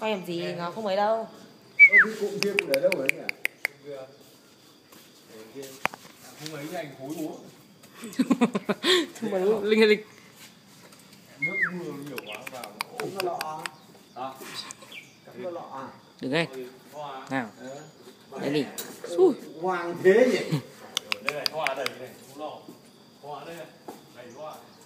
Quay làm gì, Ngao không ấy đâu. Cái cụm kia cũng để đâu rồi nhỉ? Không ấy anh hối bố. Không phải Linh Linh. Nước mưa nhiều quá vào. Cắm nó lọ. À. Cắm nó lọ. Đừng nghe. Nào. Đấy đi. Xui. Hoang thế nhỉ? Đây này, hoa đầy này, không lo. Hoa đây này, đầy hoa.